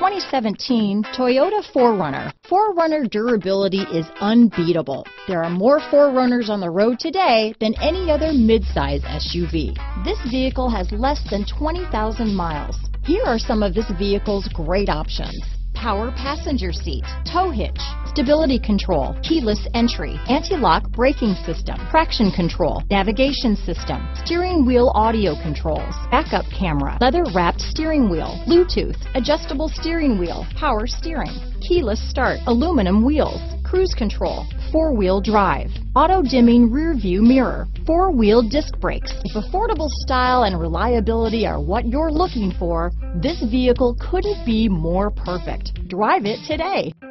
2017 Toyota 4Runner. 4Runner durability is unbeatable. There are more 4Runners on the road today than any other midsize SUV. This vehicle has less than 20,000 miles. Here are some of this vehicle's great options: power passenger seat, tow hitch, stability control, keyless entry, anti-lock braking system, traction control, navigation system, steering wheel audio controls, backup camera, leather-wrapped steering wheel, Bluetooth, adjustable steering wheel, power steering, keyless start, aluminum wheels, cruise control, four-wheel drive, auto-dimming rear-view mirror, four-wheel disc brakes. If affordable style and reliability are what you're looking for, this vehicle couldn't be more perfect. Drive it today.